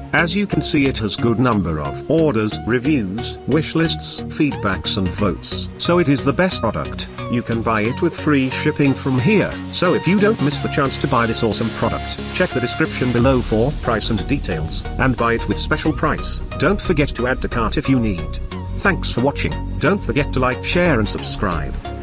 As you can see, it has good number of orders, reviews, wish lists, feedbacks and votes. So it is the best product. You can buy it with free shipping from here. So if you don't miss the chance to buy this awesome product, check the description below for price and details, and buy it with special price. Don't forget to add to cart if you need. Thanks for watching. Don't forget to like, share and subscribe.